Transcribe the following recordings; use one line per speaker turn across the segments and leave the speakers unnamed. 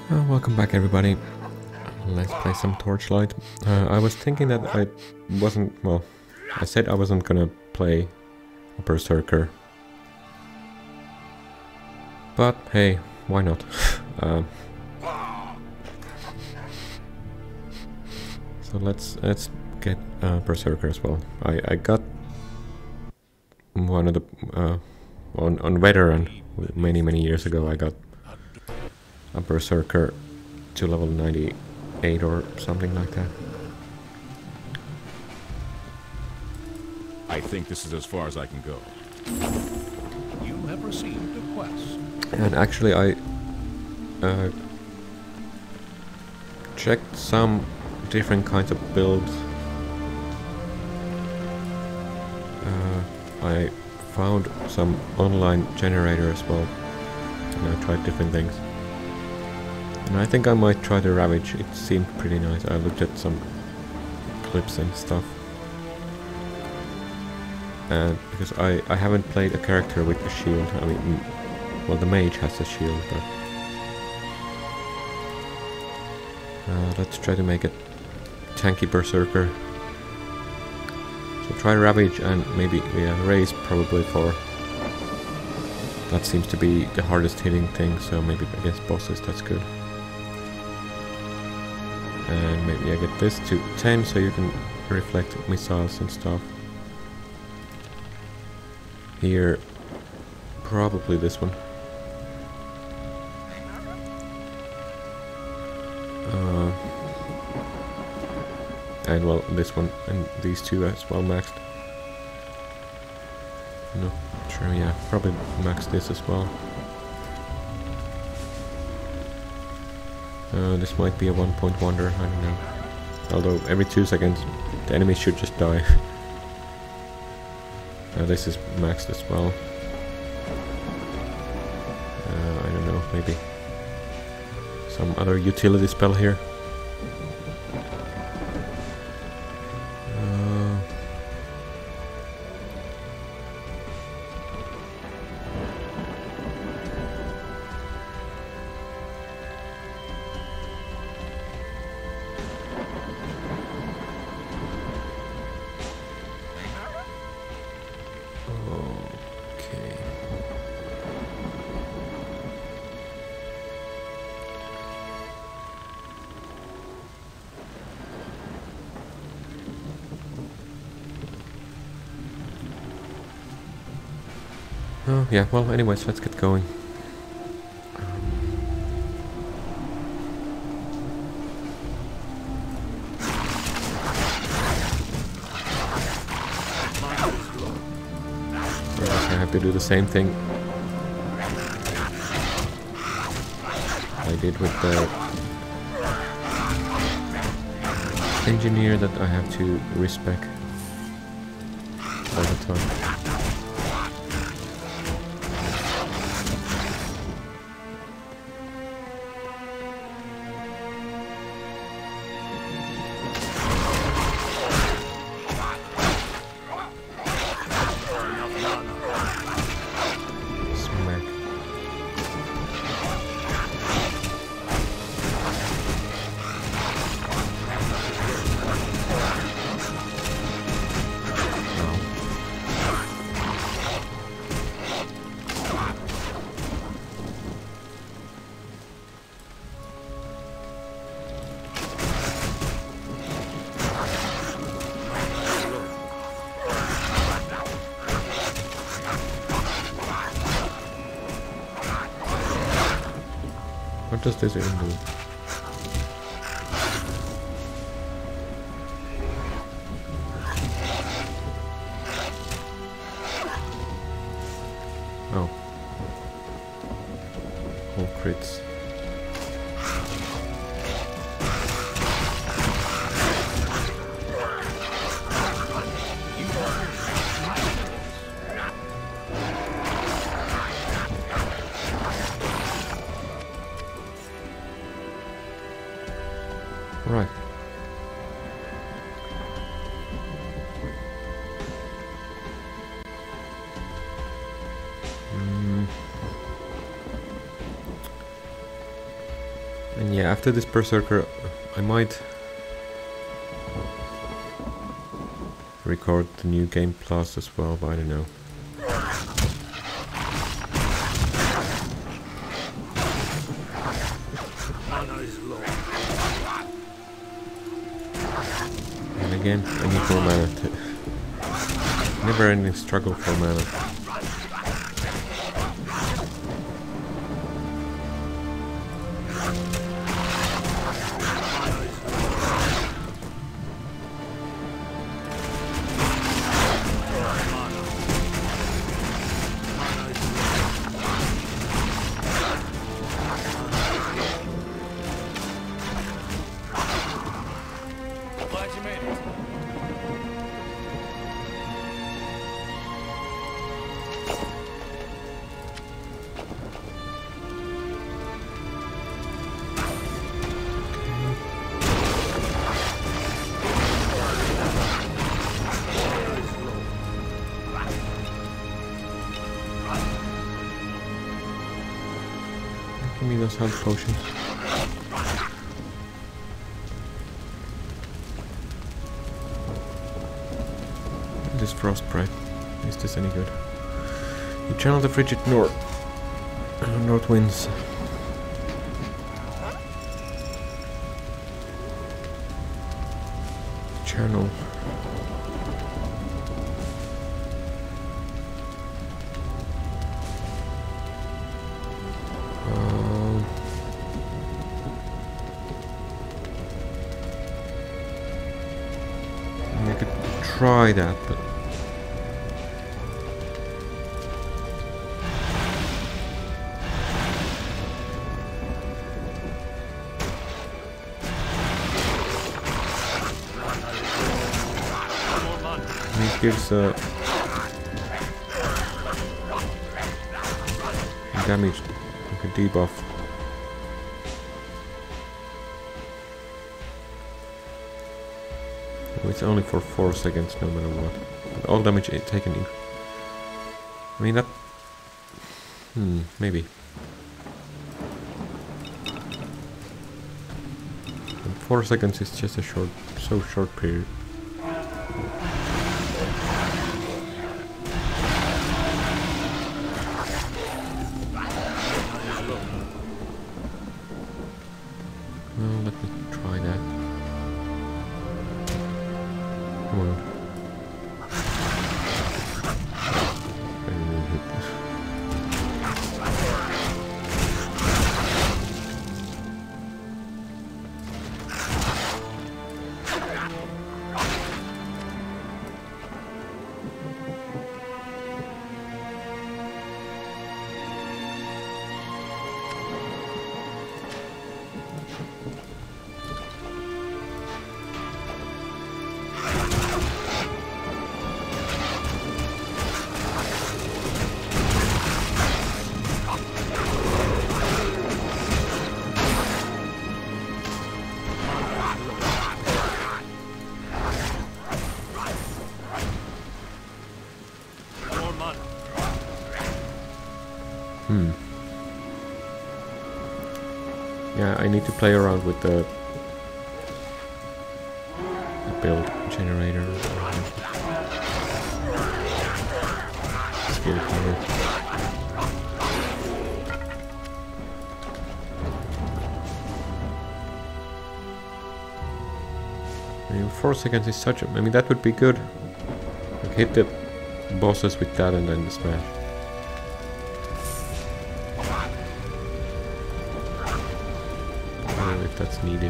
Welcome back, everybody. Let's play some Torchlight. I was thinking that I wasn't, well, I said I wasn't gonna play a Berserker. But hey, why not? So let's get Berserker as well. I got one of the on Veteran many years ago. I got a Berserker to level 98 or something like that.
I think this is as far as I can go.
You have received a quest.
And actually I checked some different kinds of builds. I found some online generator as well, and I tried different things. And I think I might try the Ravage. It seemed pretty nice. I looked at some clips and stuff. And because I haven't played a character with a shield. I mean, well, the mage has a shield, but let's try to make it tanky Berserker. So try Ravage and maybe Raise probably for. That seems to be the hardest hitting thing, so maybe against bosses that's good. And maybe I get this to 10 so you can reflect missiles and stuff. Here, probably this one. And well, this one and these two as well maxed. Not sure, yeah, probably max this as well. This might be a 1-point wonder, I don't know. Although every 2 seconds the enemy should just die. This is maxed as well. I don't know, maybe some other utility spell here. Oh, yeah, well, anyways, let's get going. I have to do the same thing I did with the engineer, that I have to respec all the time. What does this even do? Oh. All crits. Right. And yeah, after this Berserker, I might record the new Game Plus as well, but I don't know. And again, I need more mana. Never ending struggle for mana. Give me those health potions. This frostbite. Is this any good? You channel the frigid north winds. Channel. I could try that, but it gives damage, like a debuff. It's only for 4 seconds, no matter what. But all damage taken in. I mean that. Maybe. And 4 seconds is just a so short period. Well, let me try that. Come on. I didn't hit this. Yeah, I need to play around with the build generator. Skill power. I mean, 4 seconds is such a... I mean, that would be good. Like, hit the bosses with that and then the smash. If that's needed.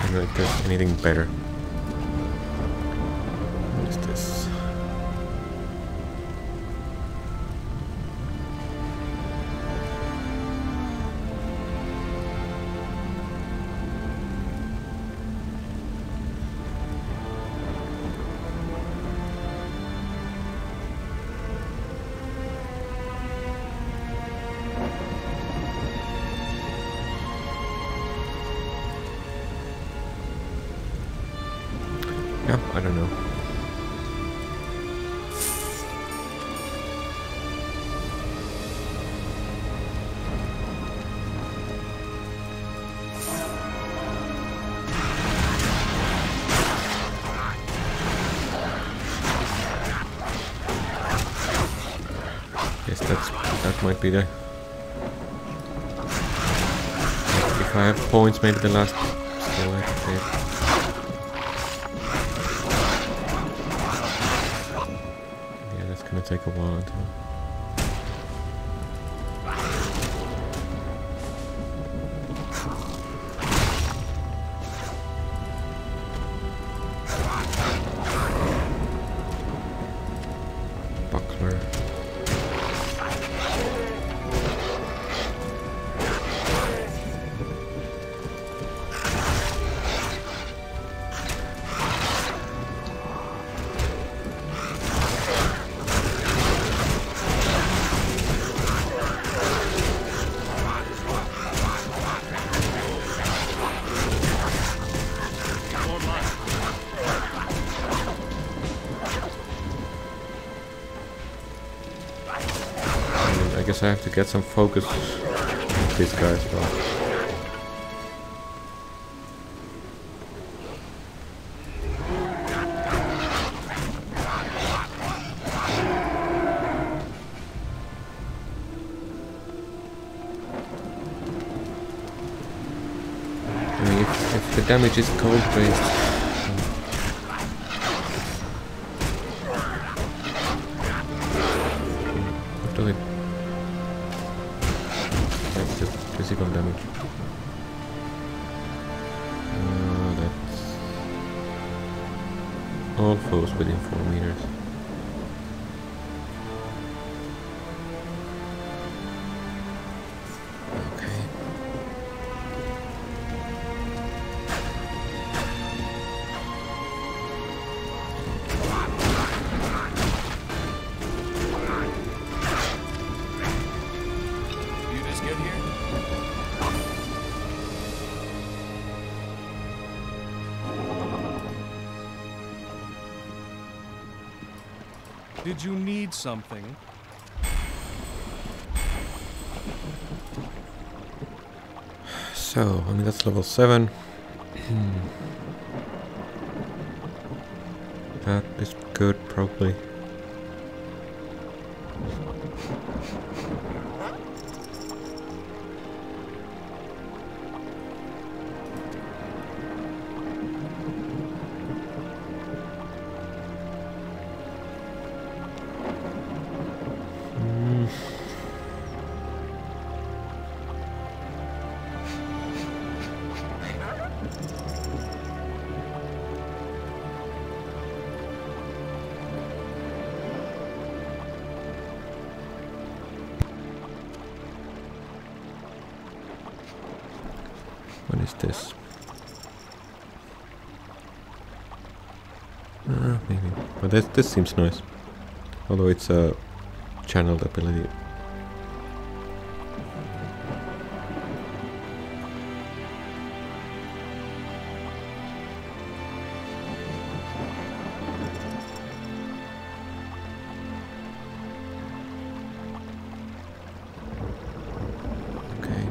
don't know if there's anything better. What is this? Yeah, I don't know. Yes, that might be the... If I have points, maybe the last skill I could take. Gonna take a while until... Buckler. I guess I have to get some focus with this guy as well. I mean, if the damage is cold based, what do it? That's the physical damage. That's all foes within 4 meters. Okay.
You just get here? Did you need something?
So, I mean, that's level 7. That is good, probably. What is this? Maybe. But this seems nice. Although it's a channeled ability. Okay.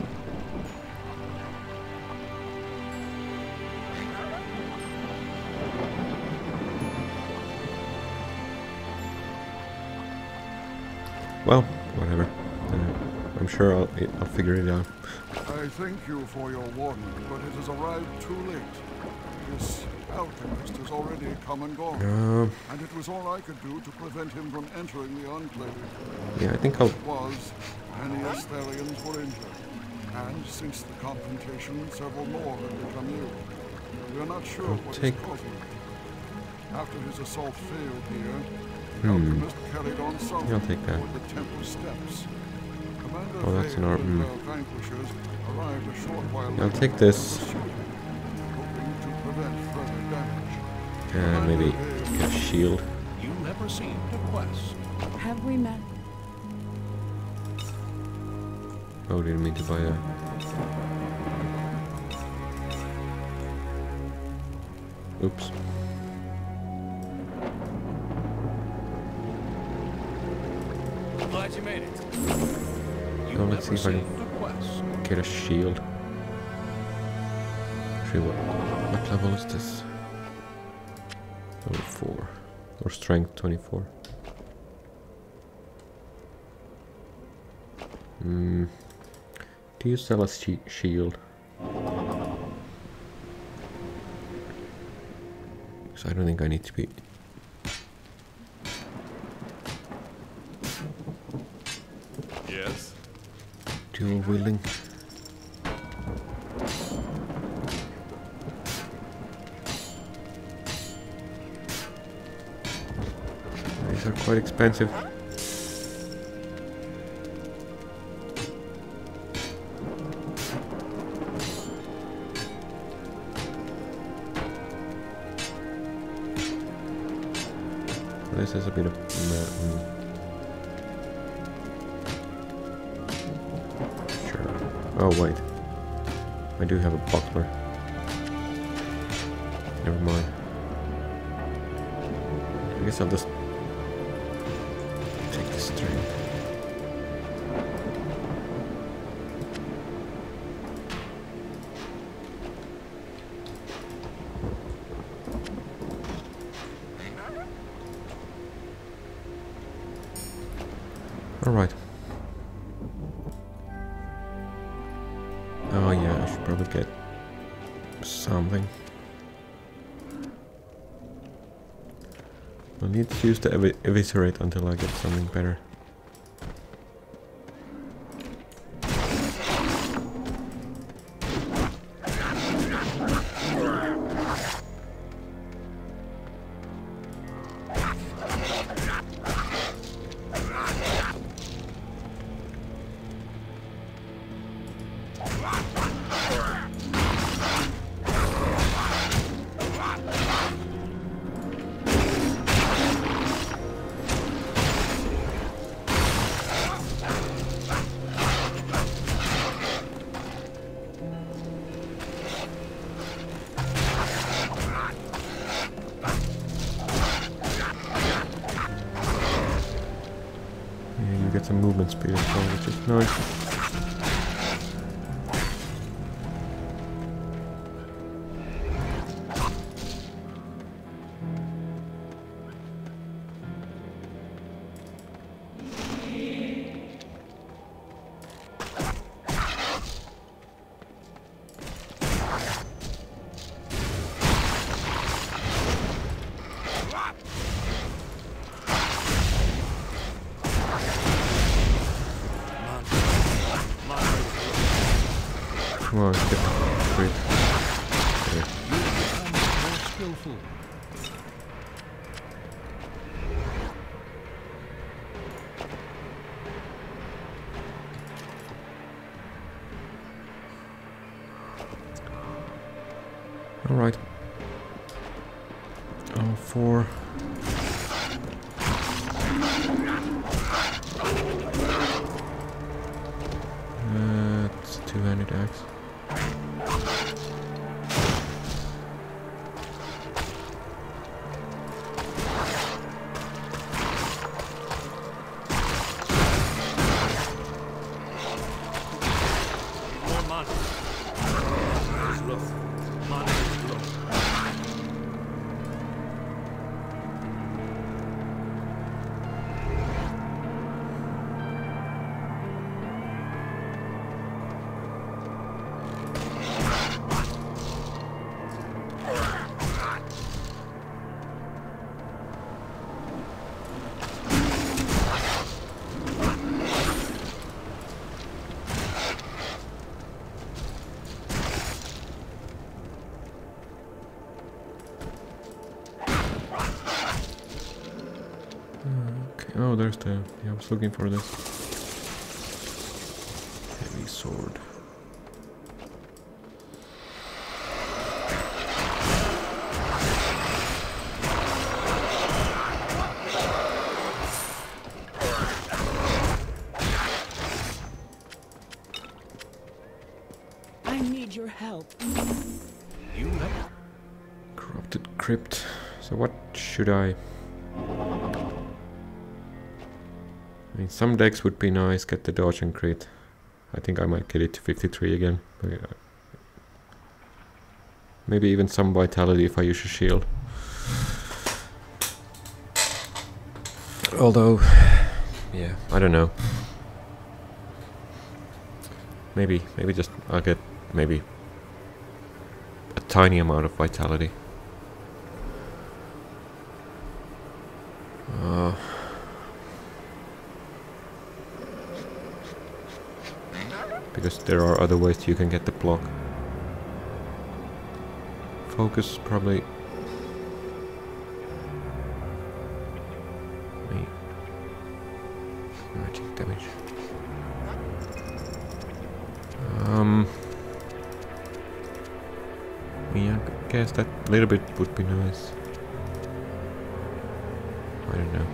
Well, whatever. I'm sure I'll figure it out.
I thank you for your warning, but it has arrived too late. This alchemist has already come and gone, and it was all I could do to prevent him from entering the Enclave.
Yeah, I think I'll...
It was, many Astharians were injured, and since the confrontation, several more have become ill. We are not sure
I'll
what
take-
is causing it. After his assault failed here, the
Hmm.
alchemist carried on south
I'll take that.
toward the temple steps. Commander
Oh, that's an
Vale
art-
and vanquishers arrived a short while
I'll
later
take this.
and pursued him, hoping to prevent further damage.
And maybe get a shield.
You have received a quest.
Have we met?
Oh, didn't mean to buy that. Oops.
Glad you made it.
Oh, let's see if I can
Received a quest.
get a shield. Actually, what level is this? Level 4. Or strength 24. Hmm. Do you sell a shield? Because I don't think I need to be.
Yes?
Dual wielding. These are quite expensive. This is a bit of sure. Oh wait, I do have a buckler. Never mind. I guess I'll just take the string. Alright. Oh yeah, I should probably get something. I'll need to use the eviscerate until I get something better. Get some movement speed as well, which is nice. Come on, get great. There.
More skillful.
All right. All 4. It's a two-handed axe.
More mana. Mana is low. Mana is low.
where's the... Yeah, I was looking for this. Heavy sword.
I need your help.
You have
Corrupted crypt. So what should I... I mean, some decks would be nice, get the dodge and crit. I think I might get it to 53 again. Maybe even some vitality if I use a shield. Although, yeah, I don't know. Maybe just I'll get maybe a tiny amount of vitality. Because there are other ways you can get the block. Focus probably. Wait. Magic damage. Yeah, I guess that little bit would be nice. I don't know.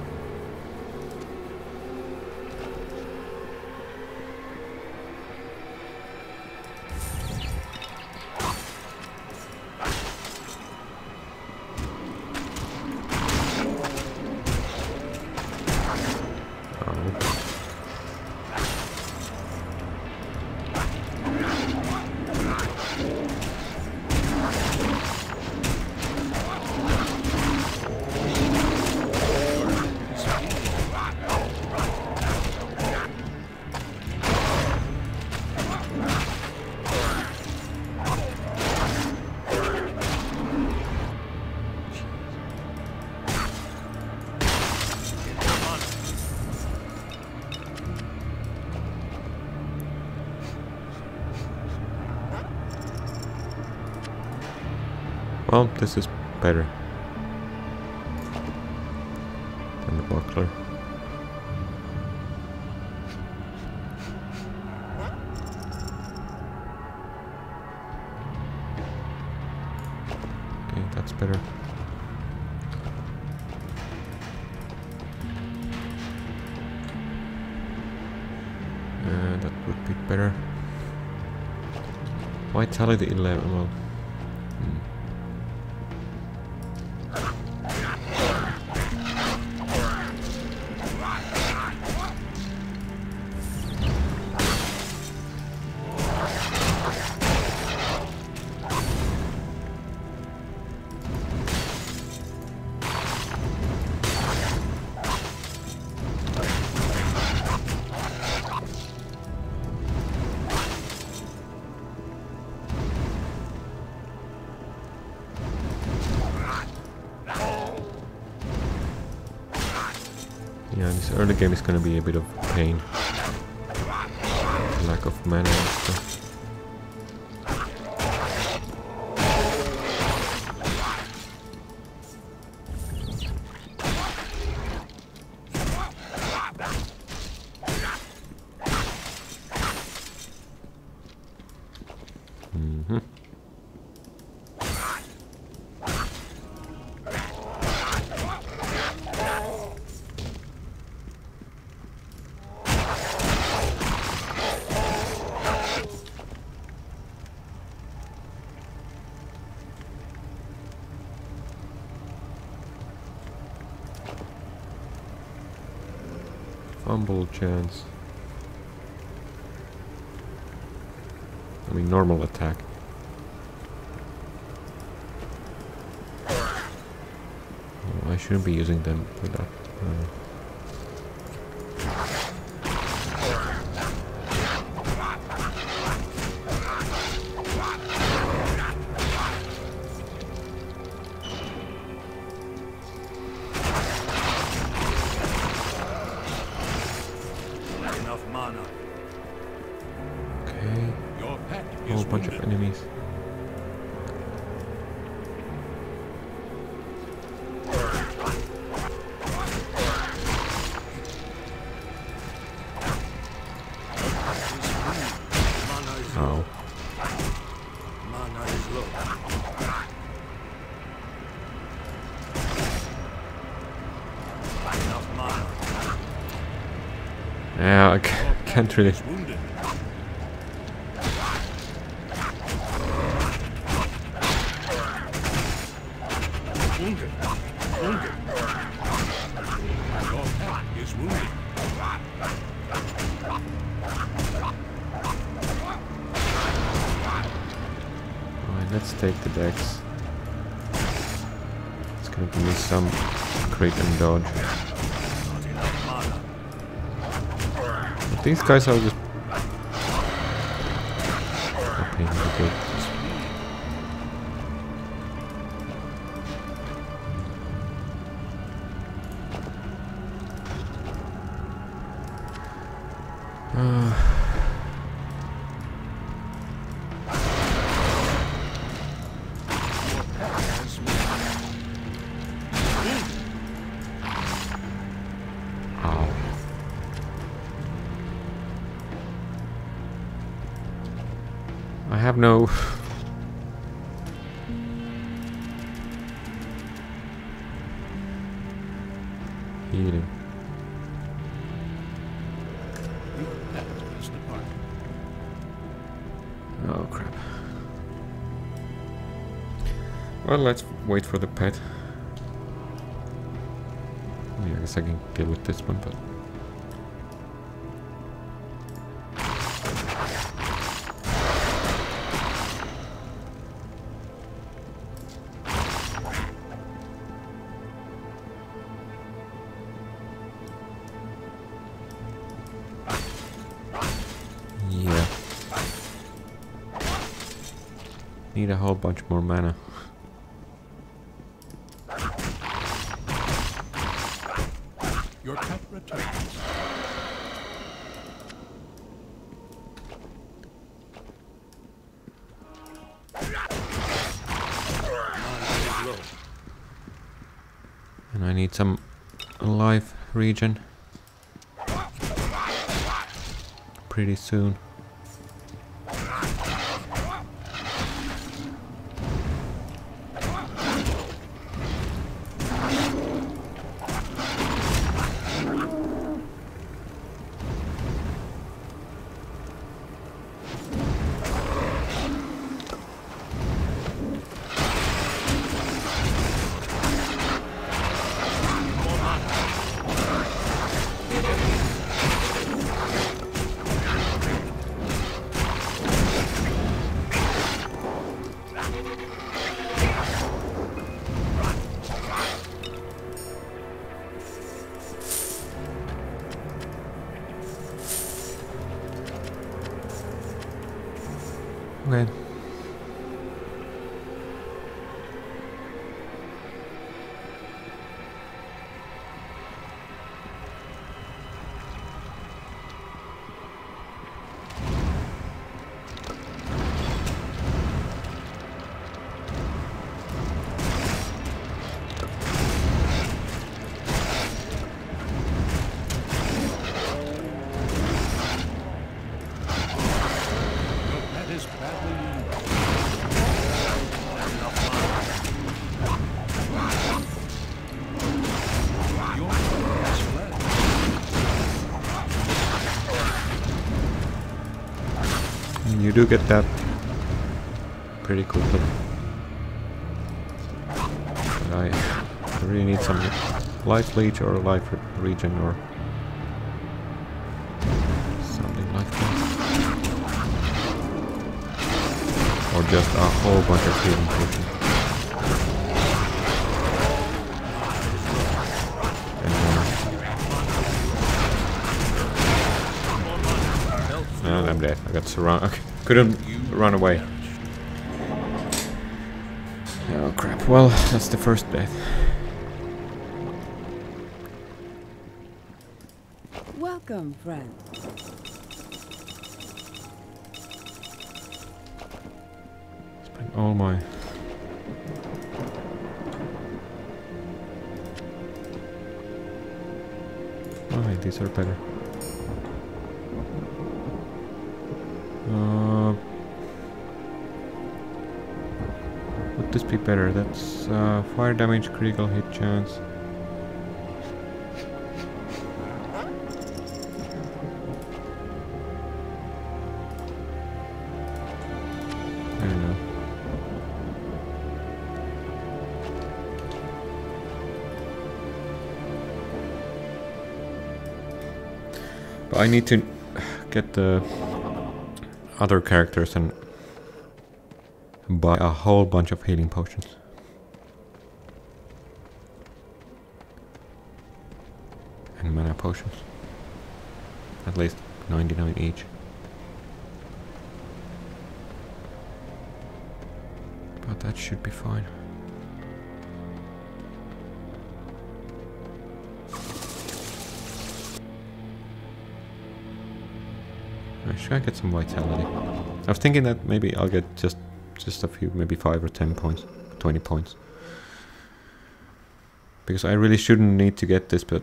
Well, this is better than the buckler. Okay, that's better. That would be better. Vitality 11, well. Yeah, this early game is gonna be a bit of pain. Lack of mana and stuff. Fumble chance. I mean, normal attack. Oh, I shouldn't be using them for that. Okay,
Your pet
a whole
is
bunch of
wounded.
enemies. Oh.
Mana is low. Enough mana.
Yeah, I can't really.
Is wounded. Wounded. Wounded. Your pet is wounded.
Alright, let's take the decks. It's gonna give me some crit and dodge.
Not enough mana.
But these guys are just a pain in the dick. Ow. I have no healing.
Your pet is departed.
Oh crap. Well, let's wait for the pet. Yeah, I guess I can deal with this one, but yeah. Need a whole bunch more mana.
Your pet returns. Mana is low.
And I need some life regen pretty soon. Okay.
Your pet is badly wounded. Enough mana. Your pet has fled.
You do get that pretty quickly. But I really need some life leech or life regen or something like that. Or just a whole bunch of healing potions. And I'm dead. I got surrounded. Okay. Couldn't run away. Oh crap. Well, that's the first death.
Welcome, friend.
Spend all my... Alright, these are better. this be better? That's fire damage, critical hit chance. I don't know. But I need to get the other characters and buy a whole bunch of healing potions. And mana potions. At least 99 each. But that should be fine. Should I get some vitality? I was thinking that maybe I'll get just a few, maybe 5 or 10 points, 20 points. Because I really shouldn't need to get this, but...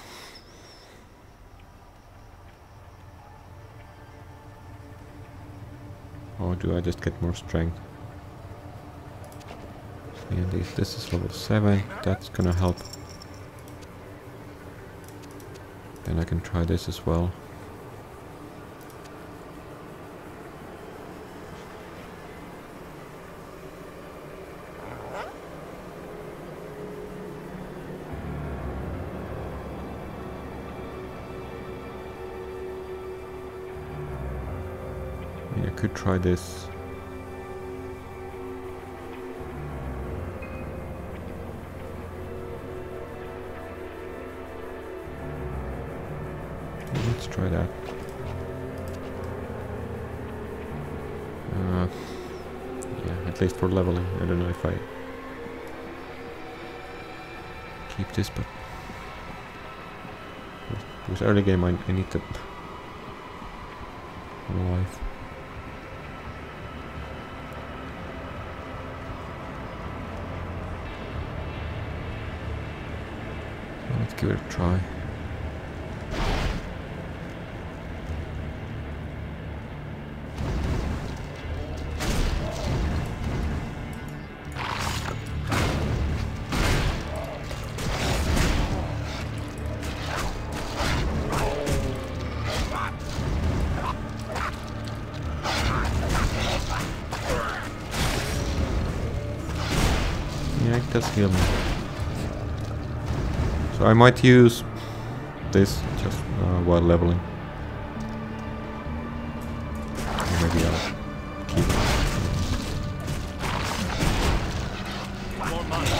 Or do I just get more strength? Yeah, this is level 7, that's gonna help. Then I can try this as well. I could try this. Let's try that. Yeah, at least for leveling. I don't know if I keep this, but because early game I need to life. Let's give it a try. Yeah, it does heal me. So I might use this just while leveling. Or maybe I'll keep it.
More mana.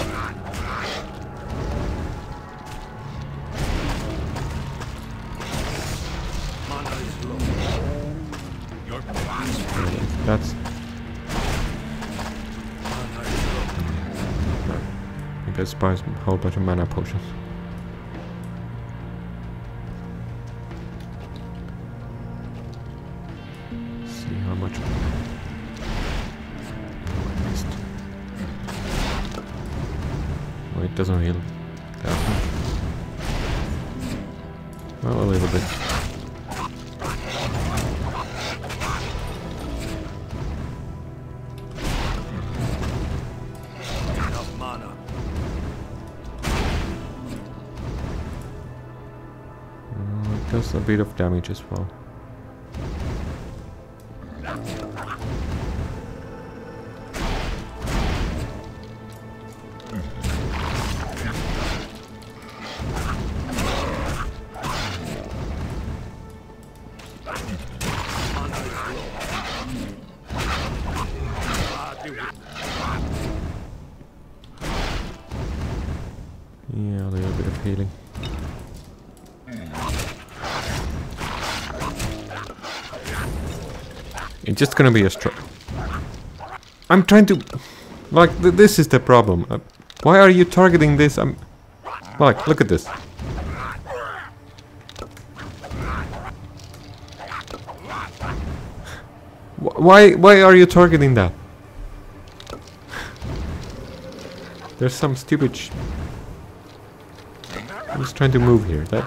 Mana is low. Your
That's...
mana is low.
I guess buys a whole bunch of mana potions. See how much. Oh, I missed. Oh, it doesn't heal that much. Well, a little bit.
Enough mana.
It does a bit of damage as well.
Mana is low.
Yeah, a little bit of healing. It's just gonna be a I'm trying to... Like, this is the problem. Why are you targeting this? Like, look at this. Why are you targeting that? There's some stupid I'm just trying to move here. That...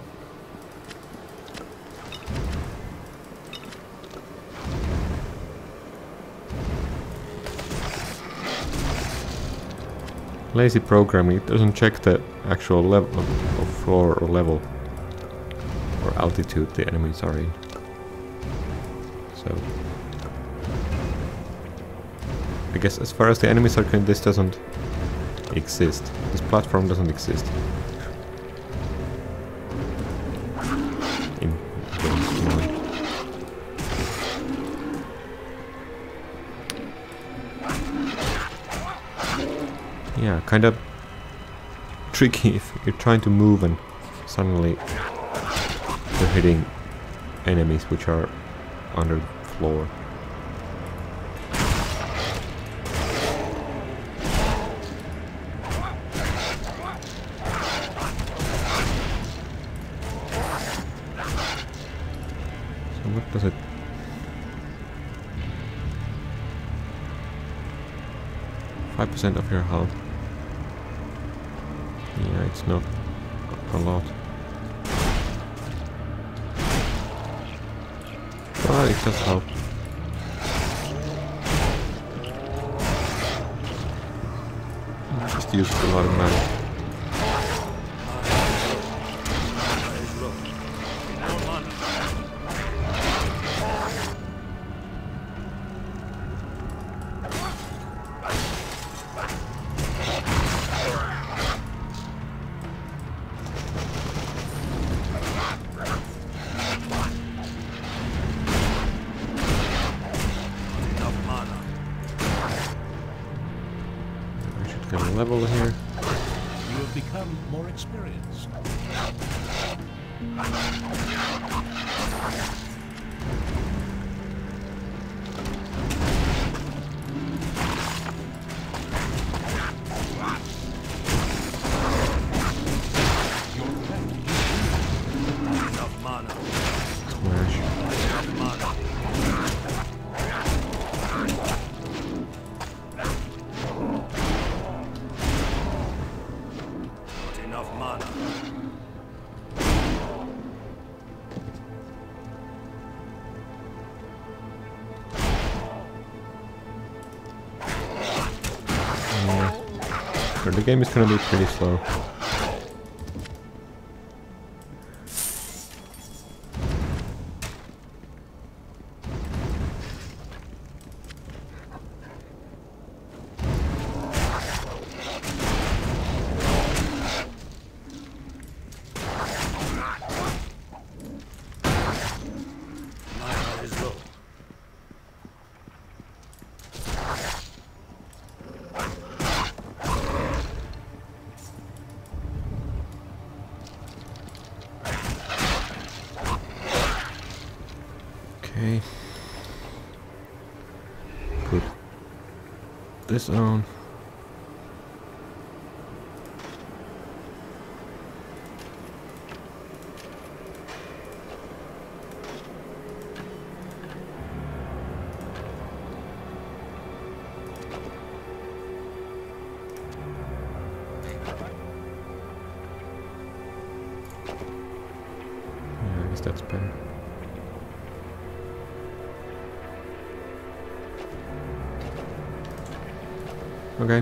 Lazy programming, it doesn't check the actual level of floor or level or altitude the enemies are in. So I guess as far as the enemies are concerned, this doesn't exist. This platform doesn't exist. In game's mind. Yeah, kind of tricky if you're trying to move and suddenly you're hitting enemies which are under the floor. So what does it... 5% of your health. Yeah, it's not a lot. But it does help. I just used a lot of mana. Level here.
You have become more experienced. Enough mana.
Smash.
Enough mana. Enough mana.
So the game is gonna be pretty slow. Okay. Put this on. Yeah, I guess that's better. Okay.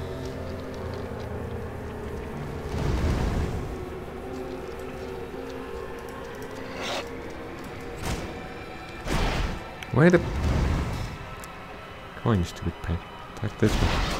Why the... Come on, you stupid pig. Attack this one.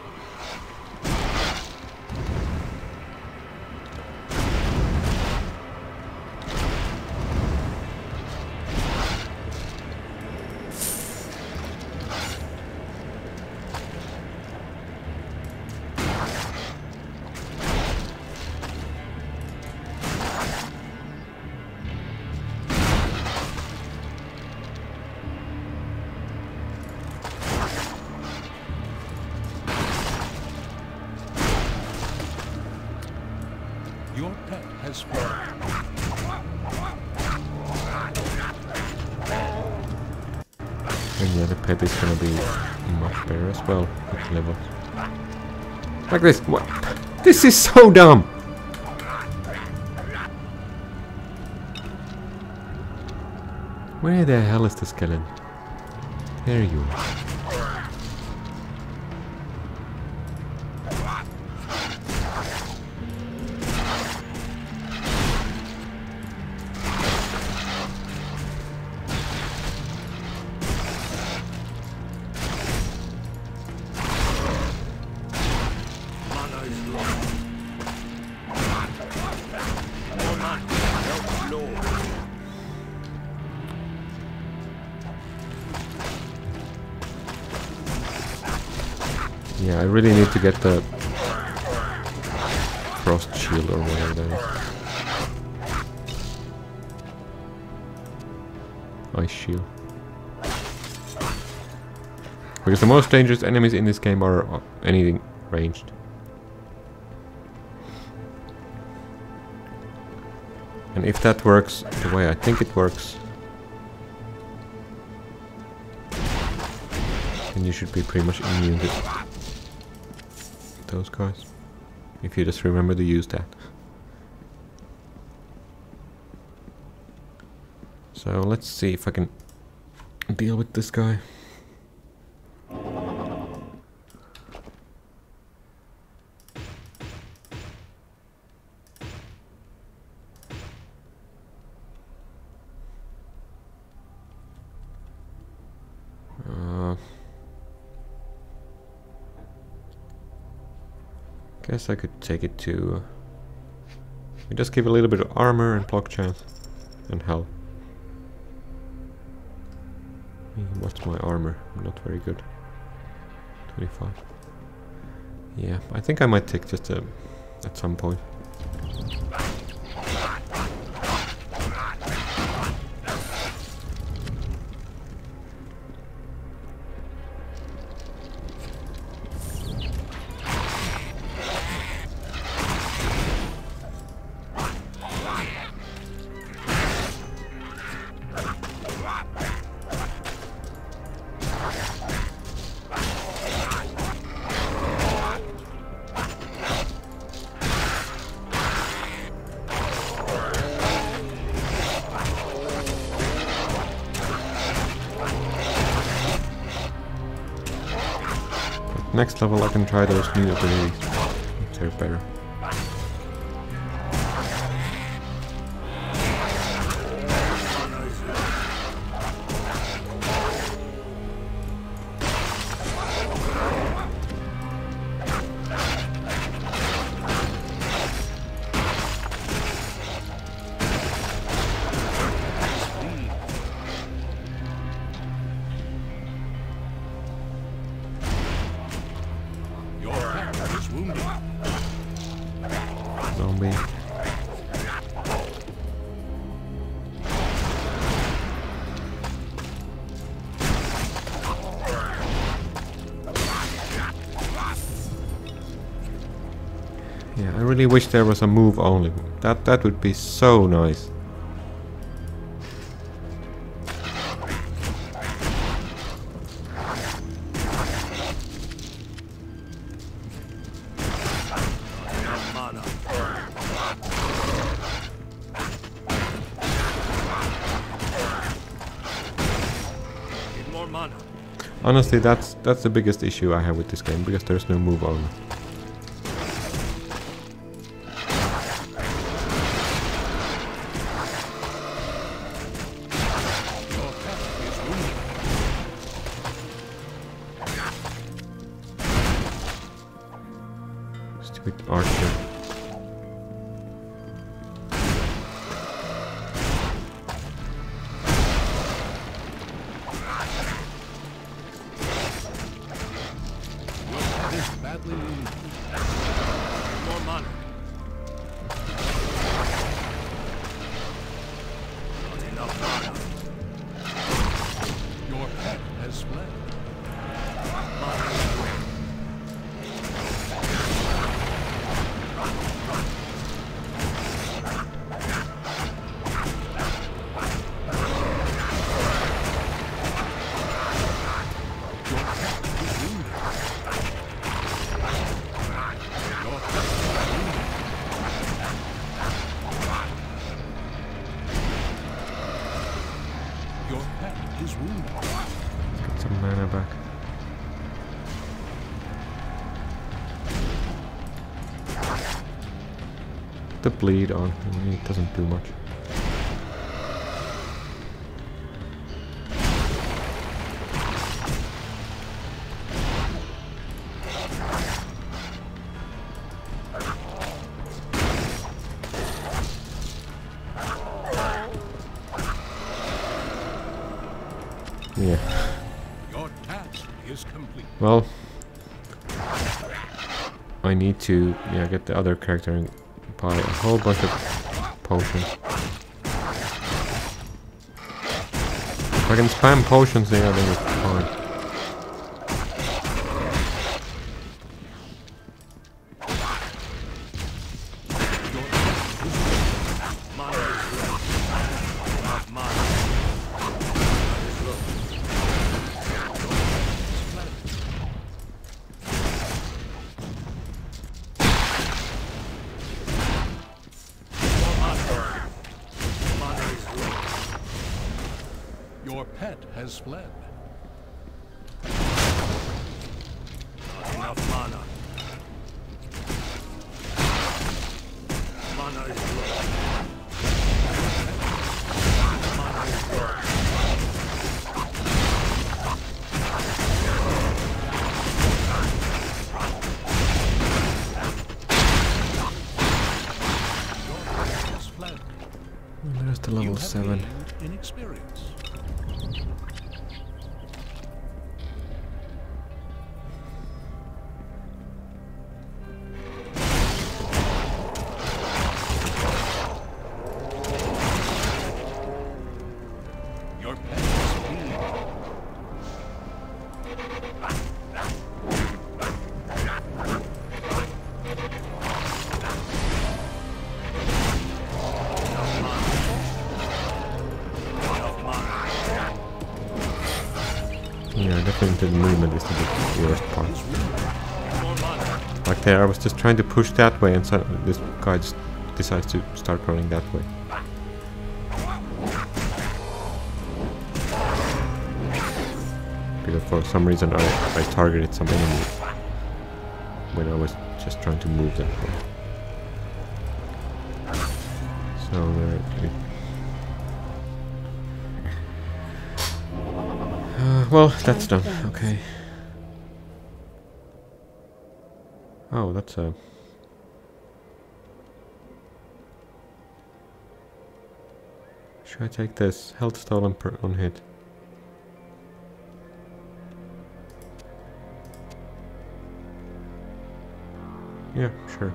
Your pet has fallen.
And yeah, the pet is gonna be much better as well with levels. Like this. What? This is so dumb! Where the hell is the skeleton? There you are. Yeah, I really need to get the frost shield or whatever that is. Ice shield. Because the most dangerous enemies in this game are anything ranged. And if that works the way I think it works, then you should be pretty much immune to those guys. If you just remember to use that. So let's see if I can deal with this guy. Guess I could take it to... We just give a little bit of armor and block chance and health. What's my armor? Not very good. 25. Yeah, I think I might take just a... at some point. Next level I can try those new abilities, if they're better. Zombie. Yeah, I really wish there was a move only. That would be so nice. Honestly, that's the biggest issue I have with this game, because there's no move only. Stupid archer. Get some mana back. The bleed on, it doesn't do much. Yeah.
Your task is complete.
Well, I need to get the other character and buy a whole bunch of potions. If I can spam potions there, then it's fine.
Your pet has fled.
Not enough mana. Mana is low. Mana is low.
Your pet has fled.
And there's the level
You have
7.
gained in experience. Your pet has healed.
Yeah, definitely the movement is the worst part.
More mana.
Like there, I was just trying to push that way, and suddenly this guy just decides to start running that way. Because for some reason I targeted some enemy when I was just trying to move that way. So well, that's done. Okay. Oh, that's a... Should I take this? Health stolen per on hit. Yeah, sure.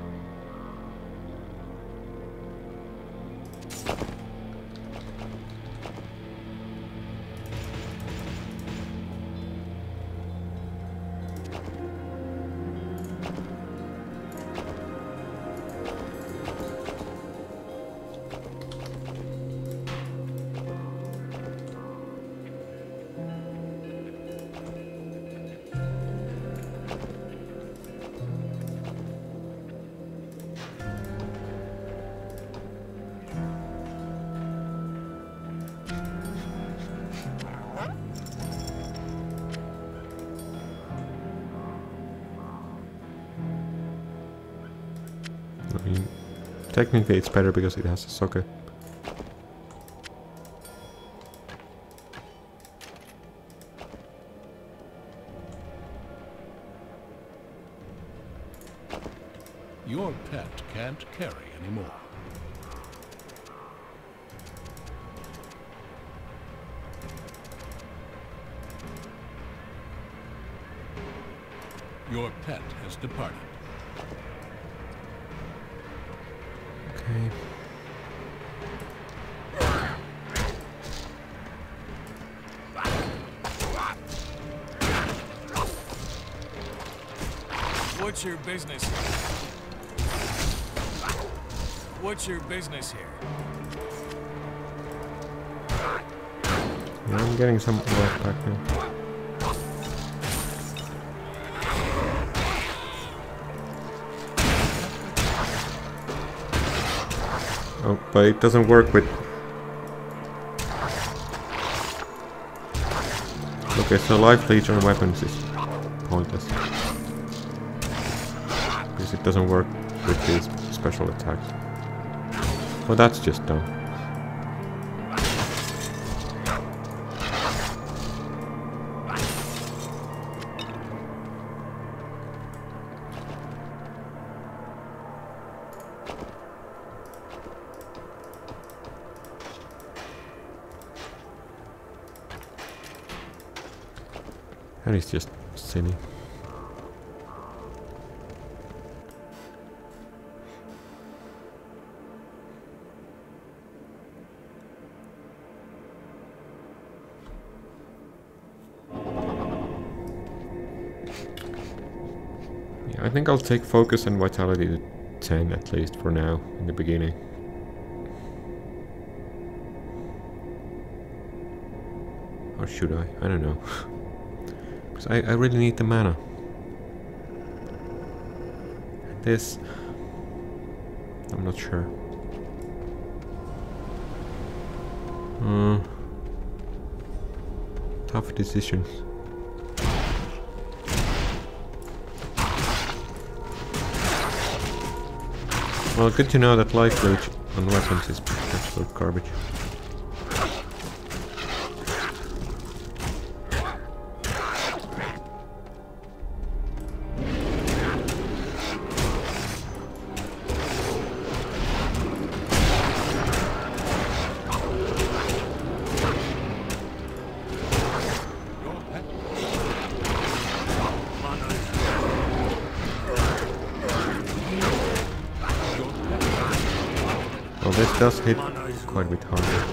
I mean, technically it's better because it has a socket.
Your pet can't carry anymore. Your pet has departed.
Okay.
What's your business here? What's your business here?
Yeah, I'm getting some life back now. Oh, but it doesn't work with... Okay, so life leech on weapons is pointless. Because it doesn't work with these special attacks. Well, that's just dumb. That is just silly. Yeah, I think I'll take focus and vitality to 10 at least for now, in the beginning. Or should I? I don't know. Because I really need the mana. This... I'm not sure. Tough decisions. Well, good to know that life leech on weapons is absolute garbage. Well, this does hit quite a bit harder.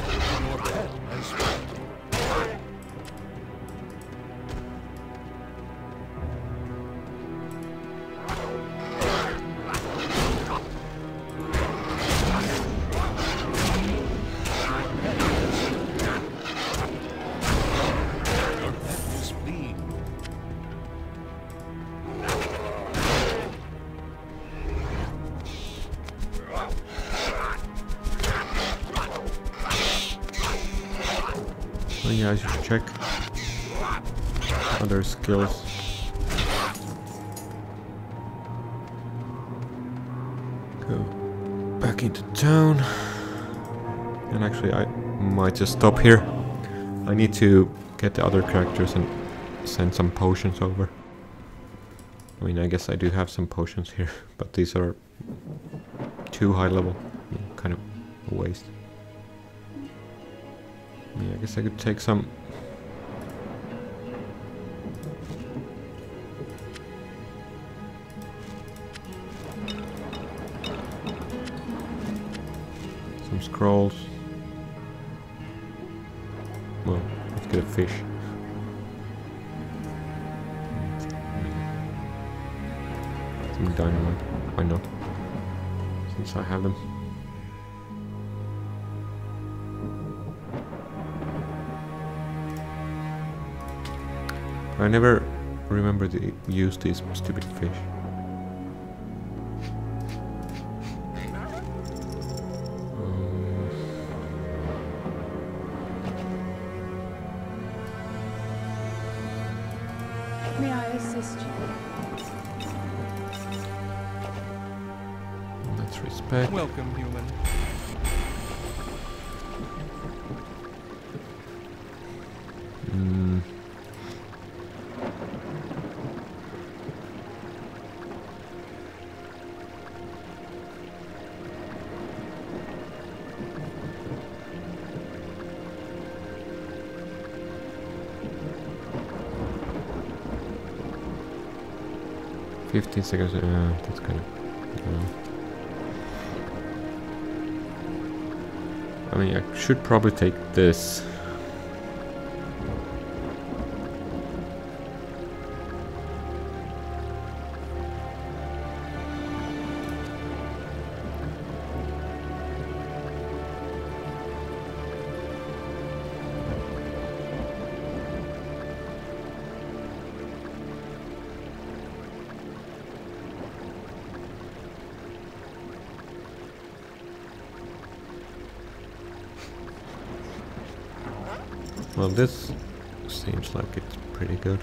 Oh yeah, I should check other skills. Go back into town. And actually I might just stop here. I need to get the other characters and send some potions over. I mean, I guess I do have some potions here, but these are too high level. Kind of a waste. Yeah, I guess I could take some... some scrolls. Well, let's get a fish. Some dynamite. Why not? Since I have them. I never remember to use these stupid fish.
May I assist you?
Let's respect.
Welcome, human.
Mm. 15 seconds, that's kind of... I mean, I should probably take this. Well, this seems like it's pretty good.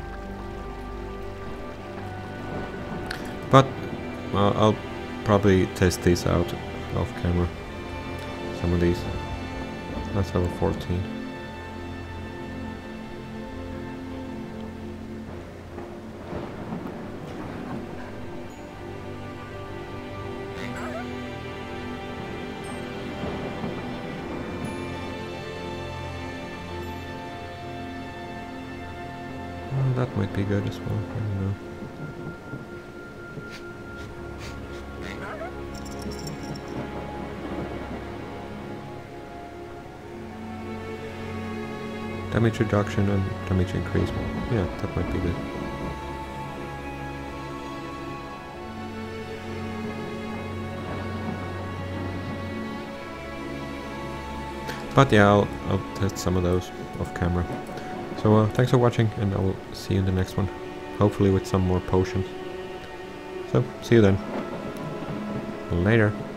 But I'll probably test these out off camera. Some of these. That's level 14. That might be good as well, I don't know. Damage reduction and damage increase. Yeah, that might be good. But yeah, I'll test some of those off camera. So thanks for watching, and I will see you in the next one. Hopefully with some more potions. So, see you then. Later.